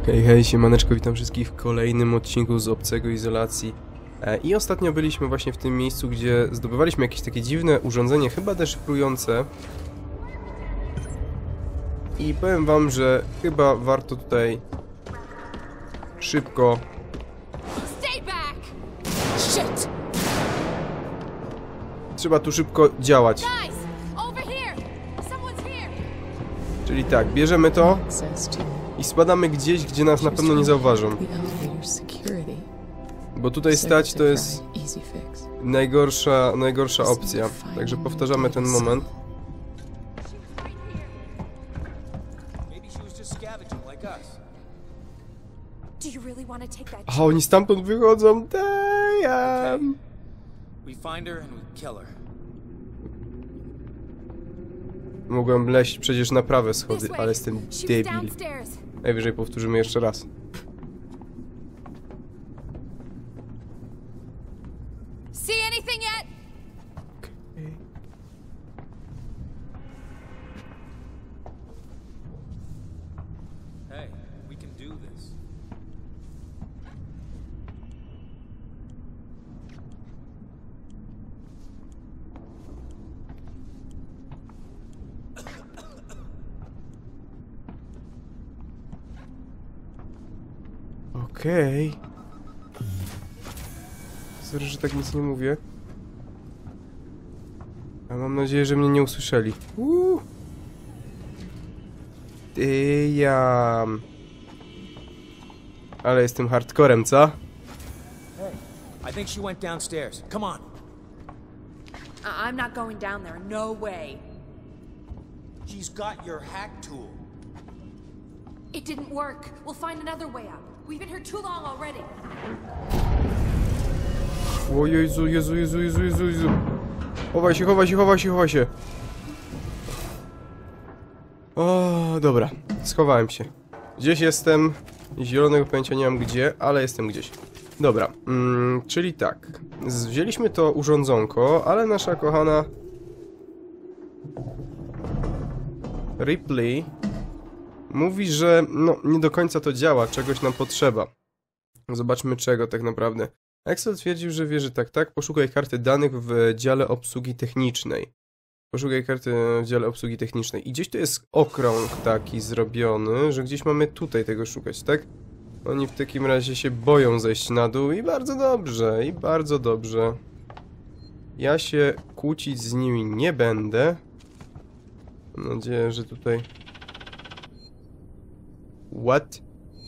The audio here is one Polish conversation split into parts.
Hej, hej, siemaneczko, witam wszystkich w kolejnym odcinku z Obcego Izolacji. I ostatnio byliśmy właśnie w tym miejscu, gdzie zdobywaliśmy jakieś takie dziwne urządzenie, chyba deszyfrujące. I powiem wam, że chyba warto tutaj szybko... Trzeba tu szybko działać. Czyli tak, bierzemy to i spadamy gdzieś, gdzie nas na pewno nie zauważą. Bo tutaj stać to jest najgorsza opcja. Także powtarzamy ten moment. A oni stamtąd wychodzą. Damn. Mogłem leść przecież na prawe schody, ale jestem debil. Najwyżej powtórzymy jeszcze raz. Okej. Sorry, że tak nic nie mówię. A mam nadzieję, że mnie nie usłyszeli. Damn. Ale jestem hardcorem, co? Hey, I think she went downstairs. Come on. I'm not going down there. No way. She's got your hack tool. It didn't work. We'll find another way out. We've been here too long already. O Jezu, Jezu, Jezu, Jezu, Jezu, Jezu. Chowaj się, chowaj się, chowaj się, chowaj się. O, dobra. Schowałem się. Gdzieś jestem. Zielonego pojęcia nie mam gdzie, ale jestem gdzieś. Dobra. Czyli tak. Wzięliśmy to urządzonko, ale nasza kochana Ripley mówi, że no nie do końca to działa, czegoś nam potrzeba. Zobaczmy czego tak naprawdę. Axel twierdził, że wierzy tak, poszukaj karty danych w dziale obsługi technicznej. Poszukaj karty w dziale obsługi technicznej. I gdzieś tu jest okrąg taki zrobiony, że gdzieś mamy tutaj tego szukać, tak? Oni w takim razie się boją zejść na dół i bardzo dobrze, i bardzo dobrze. Ja się kłócić z nimi nie będę. Mam nadzieję, że tutaj... What?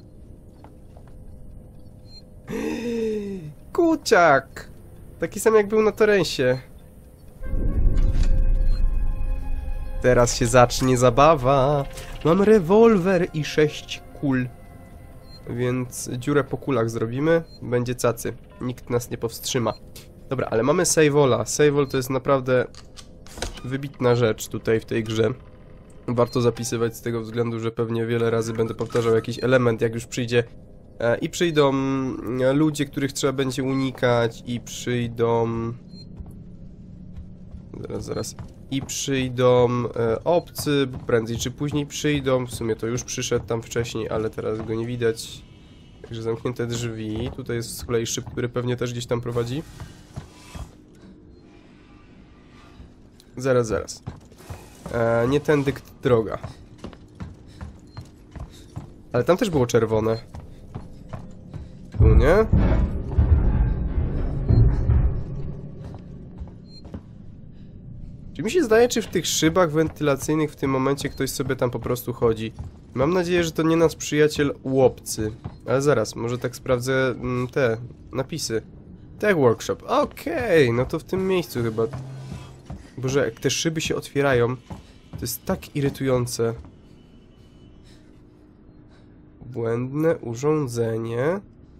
Kuciak! Taki sam jak był na Torrensie. Teraz się zacznie zabawa. Mam rewolwer i 6 kul. Więc dziurę po kulach zrobimy. Będzie cacy. Nikt nas nie powstrzyma. Dobra, ale mamy saveola. Saveol to jest naprawdę wybitna rzecz tutaj w tej grze. Warto zapisywać z tego względu, że pewnie wiele razy będę powtarzał jakiś element, jak już przyjdzie. I przyjdą ludzie, których trzeba będzie unikać. I przyjdą... Zaraz. I przyjdą obcy, prędzej czy później przyjdą. W sumie to już przyszedł tam wcześniej, ale teraz go nie widać. Także zamknięte drzwi. Tutaj jest z kolei szyb, który pewnie też gdzieś tam prowadzi. Zaraz. Nie tędy droga. Ale tam też było czerwone. Tu nie? Czy mi się zdaje, czy w tych szybach wentylacyjnych w tym momencie ktoś sobie tam po prostu chodzi? Mam nadzieję, że to nie nasz przyjaciel łopcy. Ale zaraz, może tak sprawdzę te napisy. Tech Workshop. Okej, no to w tym miejscu chyba. Boże, jak te szyby się otwierają, to jest tak irytujące. Błędne urządzenie.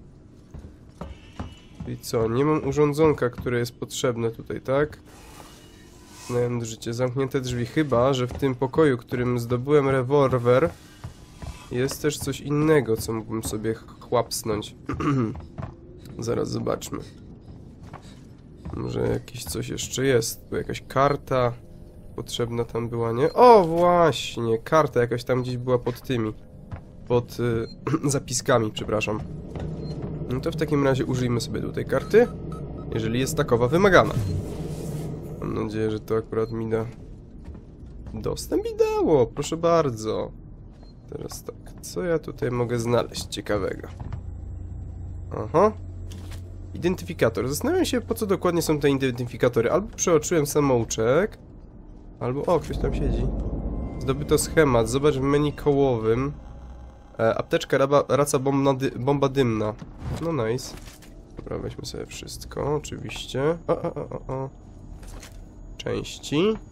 I co? Nie mam urządzonka, które jest potrzebne tutaj, tak? Znałem życie. Zamknięte drzwi. Chyba, że w tym pokoju, którym zdobyłem rewolwer, jest też coś innego, co mógłbym sobie chłapsnąć. Zaraz zobaczmy. Może jakieś coś jeszcze jest. Tu jakaś karta potrzebna tam była, nie? O, właśnie! Karta jakaś tam gdzieś była pod tymi. pod zapiskami, przepraszam. No to w takim razie użyjmy sobie tutaj karty, jeżeli jest takowa wymagana. Mam nadzieję, że to akurat mi da dostęp i dało, proszę bardzo. Teraz tak, co ja tutaj mogę znaleźć ciekawego? Aha. Identyfikator. Zastanawiam się, po co dokładnie są te identyfikatory. Albo przeoczyłem samouczek, albo... O, ktoś tam siedzi. Zdobyto schemat. Zobacz w menu kołowym. Apteczka, raca bomba dymna. No nice. Dobra, weźmy sobie wszystko, oczywiście. O. Części.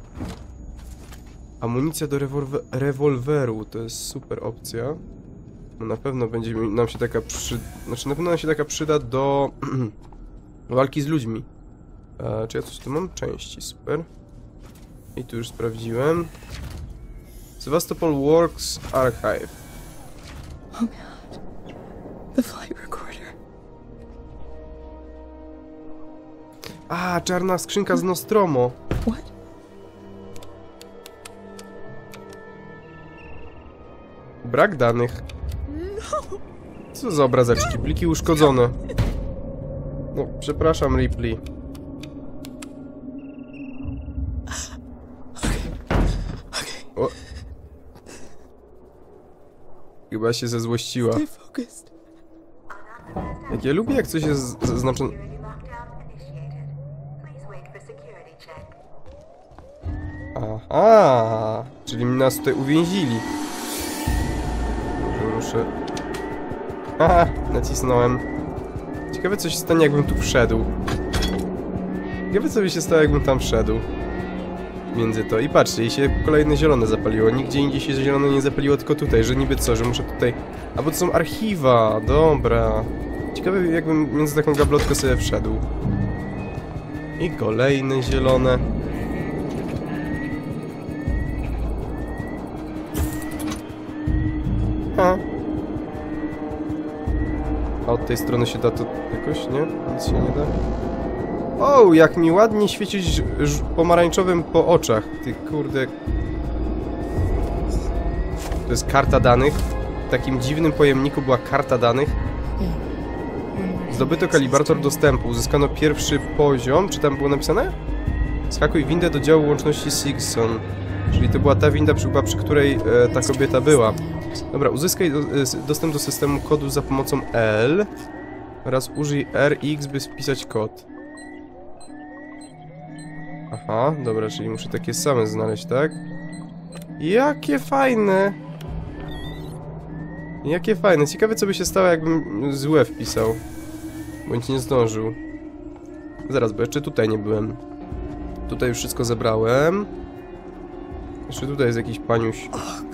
Amunicja do rewolweru. To jest super opcja. No na pewno będzie nam się taka Znaczy, na pewno nam się taka przyda do walki z ludźmi. Czy ja coś tu mam? Części, super. I tu już sprawdziłem. Sevastopol Works Archive. Oh god. The flight recorder. A, czarna skrzynka z Nostromo. What? Brak danych. Co za obrazeczki? Pliki uszkodzone. No, przepraszam, Ripley. O. Chyba się zezłościła. Stay focused. Jak ja lubię, jak coś jest zaznaczone... Aha, czyli nas tutaj uwięzili. Może ruszę. Aha, nacisnąłem. Ciekawe, co się stanie, jakbym tu wszedł. Ciekawe, co by się stało, jakbym tam wszedł. Między to. I patrzcie, i się kolejne zielone zapaliło. Nigdzie indziej się zielone nie zapaliło, tylko tutaj, że niby co, że muszę tutaj... A bo to są archiwa, dobra. Ciekawe, jakbym między taką gablotkę sobie wszedł. I kolejne zielone. A od tej strony się da to jakoś, nie? Nic się nie da. O, jak mi ładnie świecić pomarańczowym po oczach. Ty kurde. To jest karta danych. W takim dziwnym pojemniku była karta danych. Zdobyto kalibrator dostępu. Uzyskano pierwszy poziom. Czy tam było napisane? Zhakuj windę do działu łączności Sigson. Czyli to była ta winda, przy której ta kobieta była. Dobra, uzyskaj dostęp do systemu kodu za pomocą L oraz użyj RX, by wpisać kod. Aha, dobra, czyli muszę takie same znaleźć, tak? Jakie fajne! Jakie fajne. Ciekawe, co by się stało, jakbym złe wpisał. Bądź nie zdążył. Zaraz, bo jeszcze tutaj nie byłem. Tutaj już wszystko zebrałem. Jeszcze tutaj jest jakiś paniuś.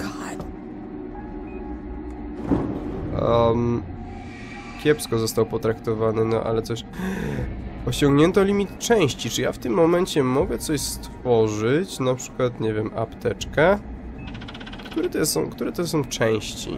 Kiepsko został potraktowany, no ale coś... Osiągnięto limit części. Czy ja w tym momencie mogę coś stworzyć? Na przykład, nie wiem, apteczkę? Które to są części?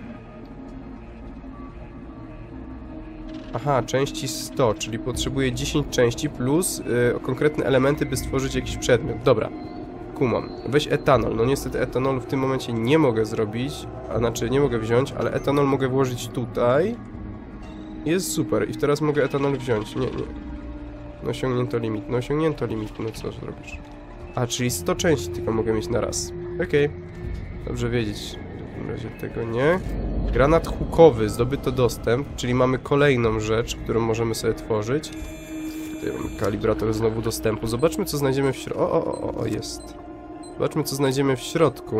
Aha, części 100, czyli potrzebuję 10 części plus konkretne elementy, by stworzyć jakiś przedmiot. Dobra, kumam. Weź etanol. No niestety etanolu w tym momencie nie mogę zrobić, a znaczy nie mogę wziąć, ale etanol mogę włożyć tutaj. Jest super. I teraz mogę etanol wziąć. Nie. No osiągnięto limit. No osiągnięto limit. No co zrobisz? A, czyli 100 części tylko mogę mieć na raz. Okej. Dobrze wiedzieć. W takim razie tego nie. Granat hukowy. Zdobyto dostęp. Czyli mamy kolejną rzecz, którą możemy sobie tworzyć. Tutaj mamy kalibrator znowu dostępu. Zobaczmy, co znajdziemy w środku. O, jest. Zobaczmy, co znajdziemy w środku.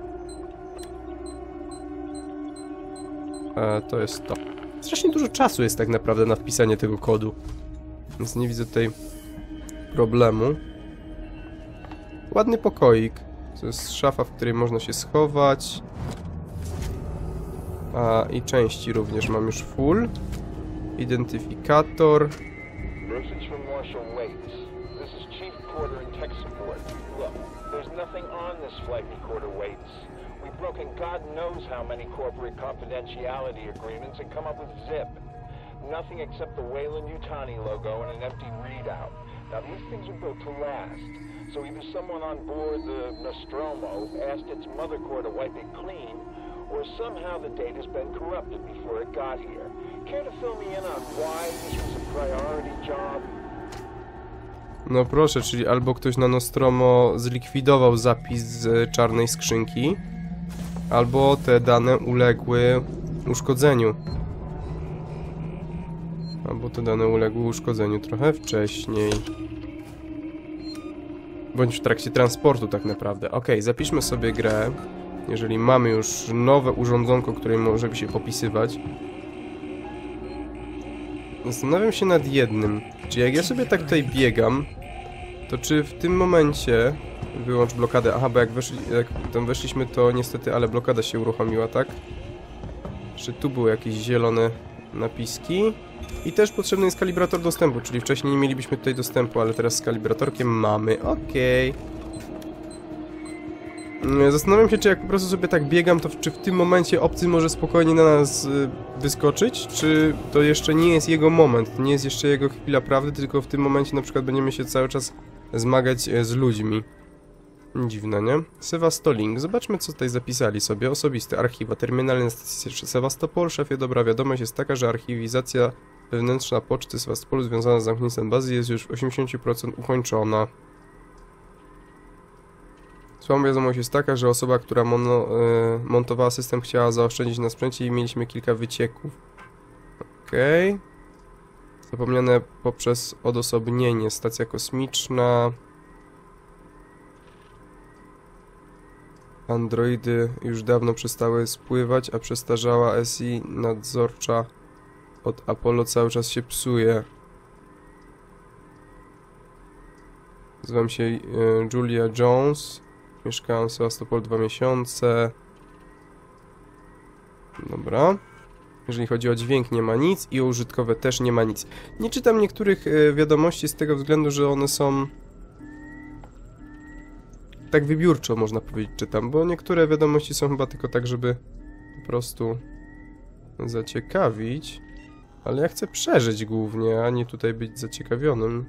To jest to. Strasznie dużo czasu jest tak naprawdę na wpisanie tego kodu. Więc nie widzę tutaj problemu. Ładny pokoik. To jest szafa, w której można się schować. I części również mam już full. Identyfikator. Message from Marshal Waits. This is Chief Porter and Tech Support. Look, there's nothing on this flight recorder, Waits. We've broken God knows how many corporate confidentiality agreements and come up with zip. Nothing except the Weyland-Yutani logo and an empty readout. Now these things are built to last. So either someone on board the Nostromo asked its mother core to wipe it clean, or or somehow the data's been corrupted before it got here. Care to fill me in on why this was a priority job? No proszę, czyli albo ktoś na Nostromo zlikwidował zapis z czarnej skrzynki, albo te dane uległy uszkodzeniu. Albo te dane uległy uszkodzeniu trochę wcześniej. Bądź w trakcie transportu tak naprawdę. Ok, zapiszmy sobie grę. Jeżeli mamy już nowe urządzonko, które może się popisywać. Zastanawiam się nad jednym. Czy jak ja sobie tak tutaj biegam, to czy w tym momencie... Wyłącz blokadę. Aha, bo jak tam weszliśmy, to niestety, ale blokada się uruchomiła, tak? Czy tu były jakieś zielone napiski? I też potrzebny jest kalibrator dostępu, czyli wcześniej nie mielibyśmy tutaj dostępu, ale teraz z kalibratorkiem mamy. Okej. Zastanawiam się, czy jak po prostu sobie tak biegam, to czy w tym momencie obcy może spokojnie na nas wyskoczyć, czy to jeszcze nie jest jego moment, to nie jest jeszcze jego chwila prawdy, tylko w tym momencie na przykład będziemy się cały czas zmagać z ludźmi. Dziwne, nie? Sewastolink. Zobaczmy, co tutaj zapisali sobie. Osobiste archiwa. Terminalne stacje Sewastopol. Szefie, dobra wiadomość jest taka, że archiwizacja wewnętrzna poczty Sewastopolu związana z zamknięciem bazy jest już w 80% ukończona. Słaba wiadomość jest taka, że osoba, która montowała system, chciała zaoszczędzić na sprzęcie i mieliśmy kilka wycieków. Okej. Zapomniane poprzez odosobnienie. Stacja kosmiczna. Androidy już dawno przestały spływać, a przestarzała SI nadzorcza od Apollo cały czas się psuje. Nazywam się Julia Jones. Mieszkałam w Sewastopol 2 miesiące. Dobra. Jeżeli chodzi o dźwięk, nie ma nic i o użytkowe też nie ma nic. Nie czytam niektórych wiadomości z tego względu, że one są... Tak wybiórczo, można powiedzieć, czytam, bo niektóre wiadomości są chyba tylko tak, żeby po prostu zaciekawić. Ale ja chcę przeżyć głównie, a nie tutaj być zaciekawionym.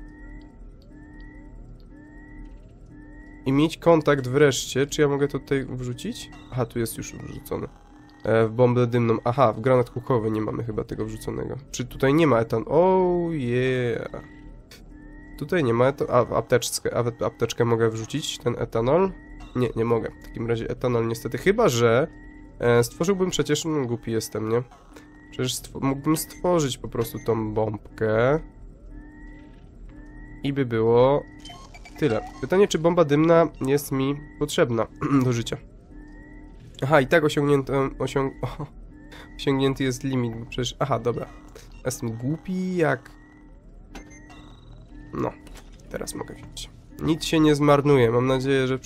I mieć kontakt wreszcie. Czy ja mogę to tutaj wrzucić? Aha, tu jest już wrzucone. W bombę dymną. Aha, w granat hukowy nie mamy chyba tego wrzuconego. Czy tutaj nie ma etan? Oh yeah. Tutaj nie ma etanol. A w apteczkę mogę wrzucić ten etanol? Nie, nie mogę. W takim razie etanol niestety. Chyba że stworzyłbym przecież... No, głupi jestem, nie? Przecież mógłbym stworzyć po prostu tą bombkę. I by było... Tyle. Pytanie, czy bomba dymna jest mi potrzebna do życia. Aha, i tak osiągnięty jest limit. Przecież... Aha, dobra. Jestem głupi jak... No, teraz mogę wziąć. Nic się nie zmarnuje. Mam nadzieję, że w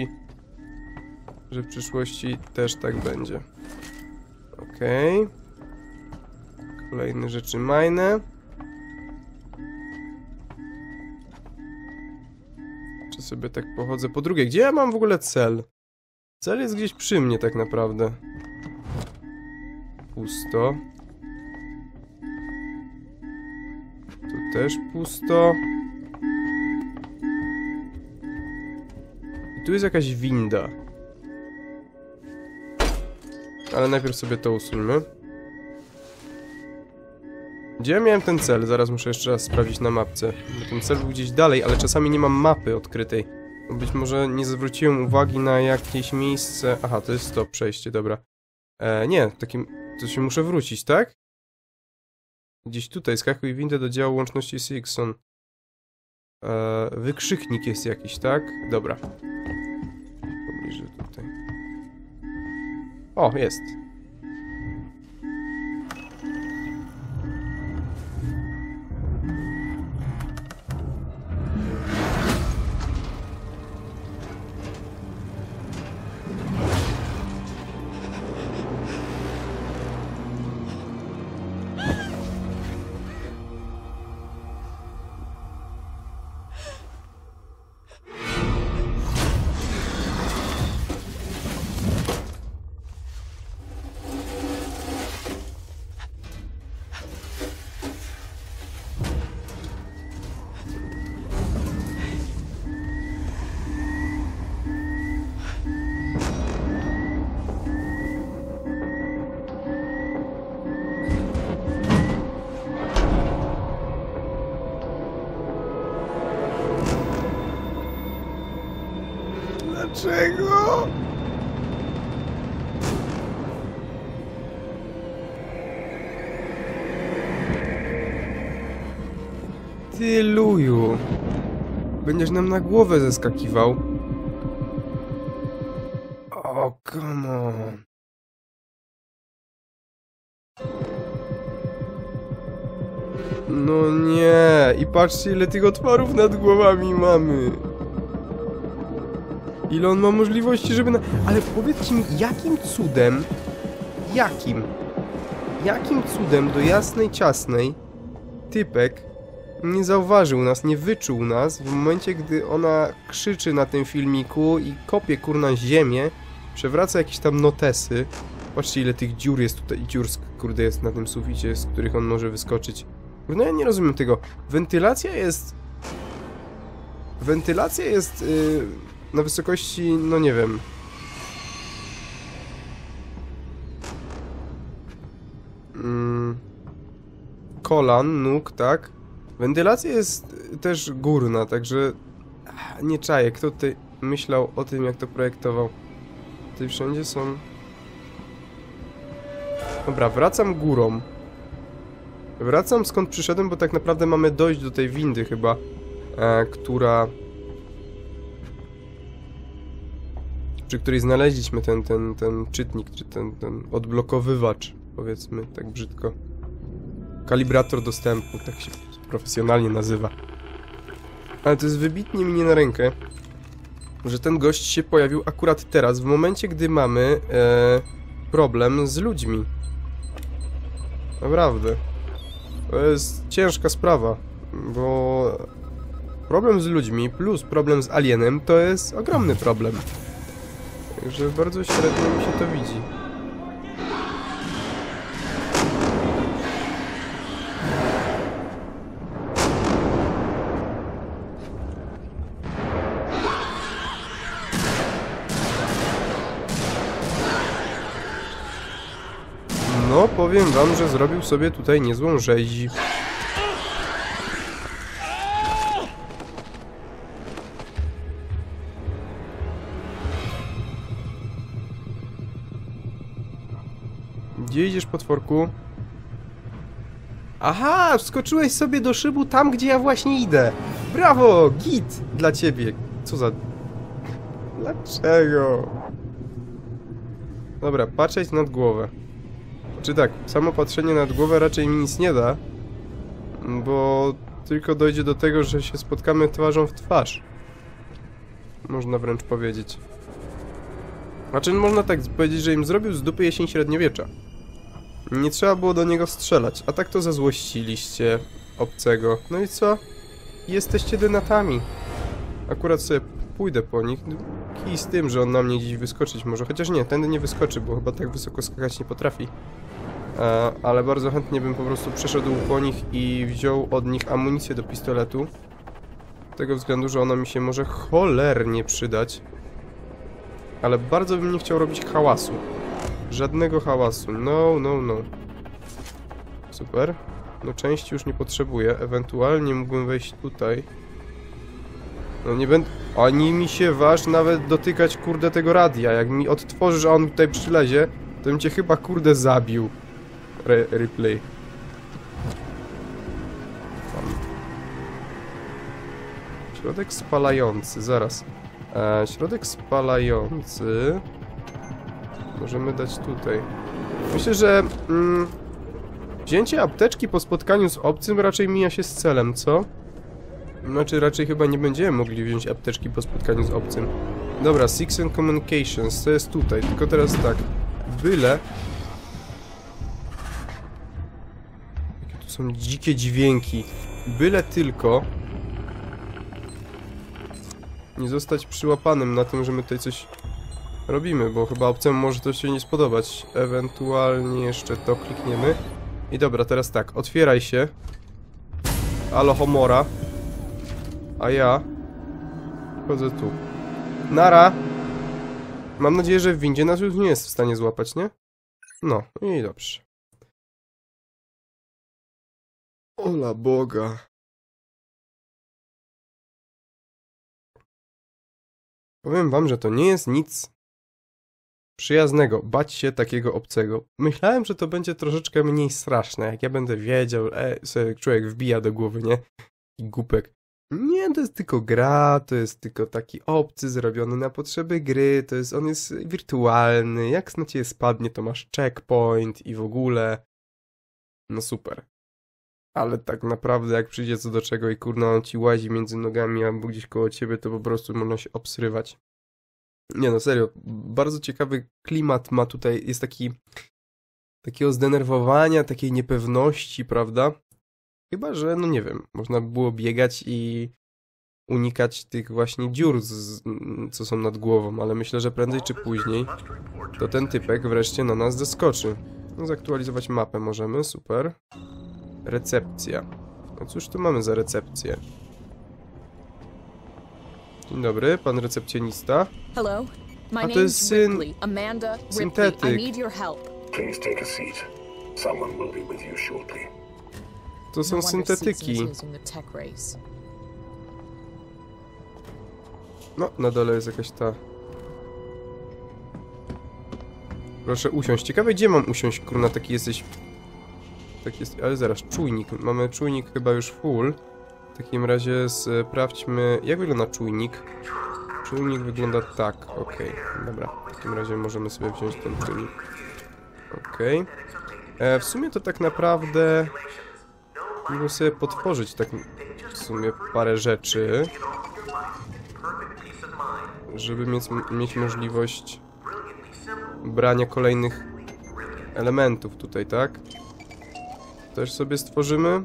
przyszłości też tak będzie. Okej. Kolejne rzeczy majne. Czy sobie tak pochodzę po drugie? Gdzie ja mam w ogóle cel? Cel jest gdzieś przy mnie tak naprawdę. Pusto. Tu też pusto. I tu jest jakaś winda. Ale najpierw sobie to usuńmy. Gdzie ja miałem ten cel? Zaraz muszę jeszcze raz sprawdzić na mapce. Bo ten cel był gdzieś dalej, ale czasami nie mam mapy odkrytej. Być może nie zwróciłem uwagi na jakieś miejsce... Aha, to jest to przejście, dobra. Nie, takim... To się muszę wrócić, tak? Gdzieś tutaj, skakuj windę do działu łączności Sixon. Wykrzyknik jest jakiś, tak? Dobra. Pobliżej tutaj. O, jest. Dlaczego? Ty luju. Będziesz nam na głowę zeskakiwał. O, come on. No nie. I patrzcie, ile tych otworów nad głowami mamy. Ile on ma możliwości, żeby Ale powiedzcie mi, jakim cudem do jasnej, ciasnej typek nie zauważył nas, nie wyczuł nas w momencie, gdy ona krzyczy na tym filmiku i kopie kurna ziemię, przewraca jakieś tam notesy. Patrzcie, ile tych dziur jest tutaj, kurde, jest na tym suficie, z których on może wyskoczyć. No ja nie rozumiem tego. Wentylacja jest na wysokości, no nie wiem. Kolan, nóg, tak? Wentylacja jest też górna, także nie czaję, kto tutaj myślał o tym, jak to projektował. Tutaj wszędzie są... Dobra, wracam górą. Wracam skąd przyszedłem, bo tak naprawdę mamy dojść do tej windy chyba, przy której znaleźliśmy ten czytnik, czy ten odblokowywacz, powiedzmy, tak brzydko. Kalibrator dostępu, tak się profesjonalnie nazywa. Ale to jest wybitnie mi nie na rękę, że ten gość się pojawił akurat teraz, w momencie, gdy mamy problem z ludźmi. Naprawdę. To jest ciężka sprawa, bo problem z ludźmi plus problem z alienem to jest ogromny problem. Także bardzo średnio mi się to widzi. No, powiem wam, że zrobił sobie tutaj niezłą rzeź. Gdzie idziesz, potworku? Aha, wskoczyłeś sobie do szybu tam, gdzie ja właśnie idę. Brawo, git dla ciebie. Co za... Dlaczego? Dobra, patrzeć nad głowę. Czy tak, samo patrzenie nad głowę raczej mi nic nie da, bo tylko dojdzie do tego, że się spotkamy twarzą w twarz. Można wręcz powiedzieć. Znaczy, można tak powiedzieć, że im zrobił z dupy jesień średniowiecza. Nie trzeba było do niego strzelać, a tak to zazłościliście obcego. No i co? Jesteście denatami. Akurat sobie pójdę po nich. Kij z tym, że on na mnie dziś wyskoczyć może. Chociaż nie, tędy nie wyskoczy, bo chyba tak wysoko skakać nie potrafi. Ale bardzo chętnie bym po prostu przeszedł po nich i wziął od nich amunicję do pistoletu. Z tego względu, że ona mi się może cholernie przydać. Ale bardzo bym nie chciał robić hałasu. Żadnego hałasu. No, no, no. Super. No części już nie potrzebuję. Ewentualnie mógłbym wejść tutaj. No nie będę... Ani mi się waż nawet dotykać, kurde, tego radia. Jak mi odtworzysz, a on tutaj przylezie, to bym cię chyba, kurde, zabił. Replay. Środek spalający, zaraz. Środek spalający... Możemy dać tutaj. Myślę, że... wzięcie apteczki po spotkaniu z obcym raczej mija się z celem, co? Znaczy, raczej chyba nie będziemy mogli wziąć apteczki po spotkaniu z obcym. Dobra, Six and Communications, to jest tutaj. Tylko teraz tak. Byle... Jakie tu są dzikie dźwięki. Byle tylko... nie zostać przyłapanym na tym, że my tutaj coś robimy, bo chyba obcemu może to się nie spodobać. Ewentualnie jeszcze to klikniemy. I dobra, teraz tak, otwieraj się. Alohomora. A ja chodzę tu. Nara! Mam nadzieję, że w windzie nas już nie jest w stanie złapać, nie? No, i dobrze. Ola Boga. Powiem wam, że to nie jest nic przyjaznego, bać się takiego obcego. Myślałem, że to będzie troszeczkę mniej straszne, jak ja będę wiedział, sobie człowiek wbija do głowy, nie? I głupek. Nie, to jest tylko gra, to jest tylko taki obcy zrobiony na potrzeby gry, on jest wirtualny, jak na ciebie spadnie, to masz checkpoint i w ogóle. No super. Ale tak naprawdę jak przyjdzie co do czego i kurna on ci łazi między nogami albo gdzieś koło ciebie, to po prostu można się obsrywać. Nie no, serio, bardzo ciekawy klimat ma tutaj, jest takiego zdenerwowania, takiej niepewności, prawda? Chyba, że, no nie wiem, można by było biegać i unikać tych właśnie dziur, co są nad głową, ale myślę, że prędzej czy później to ten typek wreszcie na nas zaskoczy. No, zaktualizować mapę możemy, super. Recepcja. No cóż tu mamy za recepcję? Dzień dobry, pan recepcjonista. Hello. My A to name's jest syn Ripley. Amanda Ripley. syntetyk. I need your help. Please take a seat. Someone will be with you shortly. To są No wonder Seegson syntetyki. is using the tech race. No, na dole jest jakaś ta... Proszę usiąść. Ciekawe, gdzie mam usiąść, kurna, taki jesteś... Tak jest... Ale zaraz, czujnik. Mamy czujnik chyba już full. W takim razie sprawdźmy... Jak wygląda czujnik? Czujnik wygląda tak, okej. Dobra, w takim razie możemy sobie wziąć ten czujnik. Okej. W sumie to tak naprawdę... Mógłbym sobie potworzyć tak w sumie parę rzeczy, żeby mieć możliwość brania kolejnych elementów tutaj, tak? Też sobie stworzymy.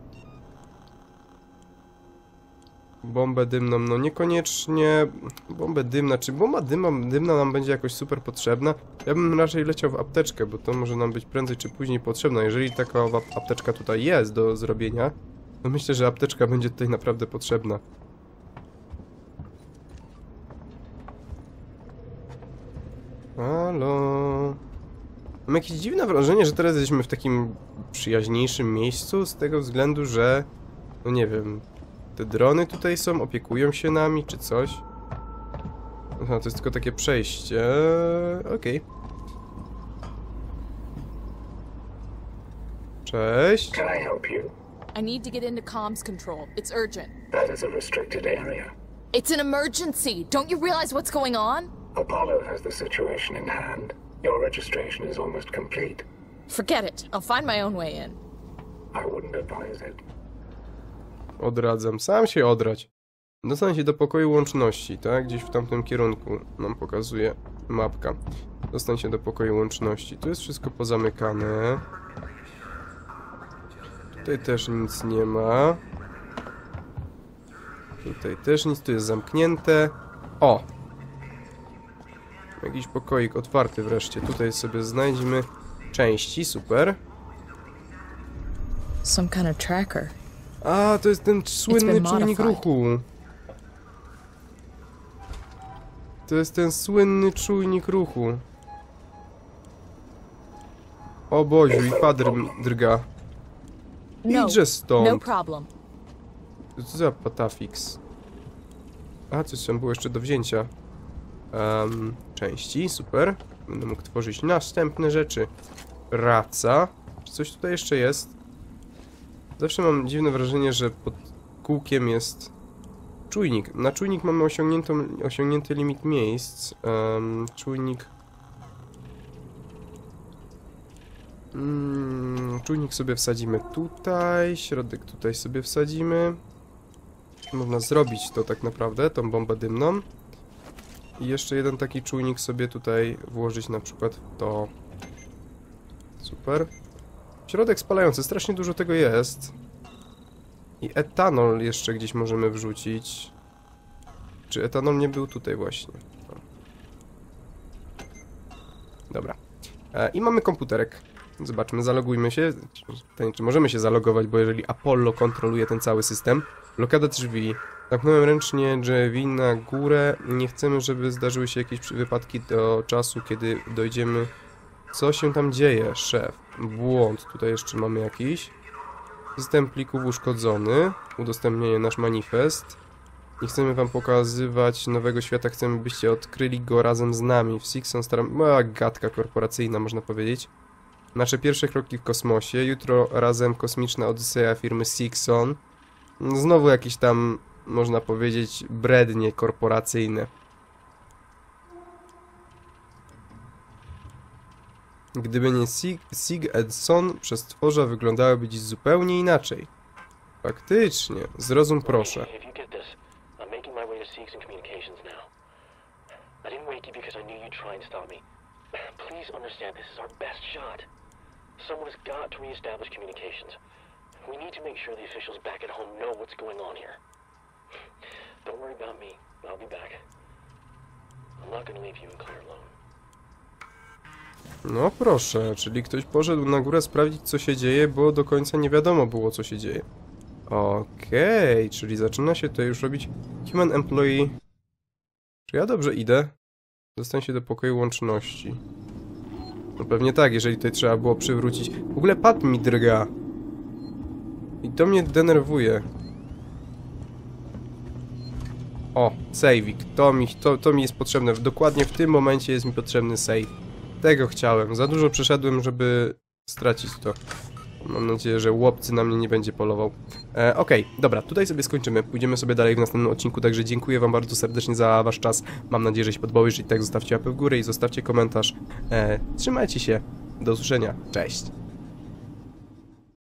Bombę dymną, no niekoniecznie bombę dymna, czy bomba dymna nam będzie jakoś super potrzebna? Ja bym raczej leciał w apteczkę, bo to może nam być prędzej czy później potrzebna. Jeżeli taka apteczka tutaj jest do zrobienia, to myślę, że apteczka będzie tutaj naprawdę potrzebna. Halo? Mam jakieś dziwne wrażenie, że teraz jesteśmy w takim przyjaźniejszym miejscu, z tego względu, że... No nie wiem... Te drony tutaj są, opiekują się nami, czy coś? Aha, to jest tylko takie przejście. Okej. Cześć. Can I help you? I need to get into comms control. It's urgent. That is a restricted area. It's an emergency. Don't you realize what's going on? Apollo has the situation in hand. Your registration is almost complete. Forget it. I'll find my own way in. I wouldn't advise it. Odradzam. Sam się odrać. Dostań się do pokoju łączności, tak? Gdzieś w tamtym kierunku nam pokazuje mapka. Dostań się do pokoju łączności. Tu jest wszystko pozamykane. Tutaj też nic nie ma. Tutaj też nic. Tu jest zamknięte. O! Jakiś pokoik otwarty wreszcie. Tutaj sobie znajdziemy części. Super. Some kind of tracker. A, to jest ten słynny czujnik ruchu. To jest ten słynny czujnik ruchu. O Boziu, i padr drga. No, Idźże stąd. no problem. Co za patafix? A, coś tam było jeszcze do wzięcia. Części, super. Będę mógł tworzyć następne rzeczy. Raca. Czy coś tutaj jeszcze jest? Zawsze mam dziwne wrażenie, że pod kółkiem jest czujnik. Na czujnik mamy osiągnięty limit miejsc. Czujnik... czujnik sobie wsadzimy tutaj, środek tutaj sobie wsadzimy. Można zrobić to tak naprawdę, tą bombę dymną. I jeszcze jeden taki czujnik sobie tutaj włożyć na przykład w to. Super. Środek spalający, strasznie dużo tego jest. I etanol jeszcze gdzieś możemy wrzucić. Czy etanol nie był tutaj właśnie? Dobra. I mamy komputerek. Zobaczmy, zalogujmy się. Pytanie, czy możemy się zalogować, bo jeżeli Apollo kontroluje ten cały system. Blokada drzwi. Zamknąłem ręcznie drzwi na górę. Nie chcemy, żeby zdarzyły się jakieś wypadki do czasu, kiedy dojdziemy... Co się tam dzieje, szef? Błąd. Tutaj jeszcze mamy jakiś. System plików uszkodzony. Udostępnienie nasz manifest. Nie chcemy wam pokazywać nowego świata, chcemy, byście odkryli go razem z nami. W Sixon gadka korporacyjna, można powiedzieć. Nasze pierwsze kroki w kosmosie. Jutro razem kosmiczna odyseja firmy Sixon. Znowu jakieś tam, można powiedzieć, brednie korporacyjne. Gdyby nie Sig Edson, przestworza wyglądałyby dziś zupełnie inaczej. Faktycznie. Zrozum proszę. Someone has got to reestablish communications. We need to make sure the officials back at home know what's going on here. Don't worry about me. I'll be back. I'm not going to leave you and Claire alone. No proszę, czyli ktoś poszedł na górę sprawdzić, co się dzieje, bo do końca nie wiadomo było, co się dzieje. Okej, czyli zaczyna się to już robić Human Employee. Czy ja dobrze idę? Dostań się do pokoju łączności. No pewnie tak, jeżeli tutaj trzeba było przywrócić. W ogóle pad mi drga. I to mnie denerwuje. O, saveik. To mi jest potrzebne. Dokładnie w tym momencie jest mi potrzebny save. Tego chciałem. Za dużo przeszedłem, żeby stracić to. Mam nadzieję, że łopcy na mnie nie będzie polował. Okej, dobra, tutaj sobie skończymy. Pójdziemy sobie dalej w następnym odcinku, także dziękuję wam bardzo serdecznie za wasz czas. Mam nadzieję, że się podobało. Jeżeli tak, zostawcie łapę w górę i zostawcie komentarz. Trzymajcie się. Do usłyszenia. Cześć.